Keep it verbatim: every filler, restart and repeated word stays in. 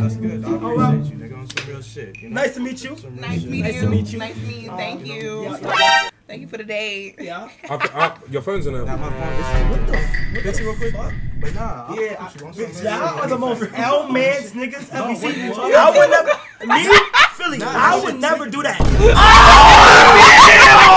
that's good. I appreciate you, nigga. On some real shit. You know? Nice to meet you. Nice to meet you. Nice to meet you. Nice to meet you. Thank um, you. Yeah, yeah. Thank you for the date. Yeah. I, I, your phone's in there. Nah, my phone. Listen, What the? What Bitch, the real quick. fuck? But nah, I, Yeah, you want I, some y'all are the most L-mans niggas ever No, seen. what? I would never, me, Philly, Nah, I that would shit never sick. do that.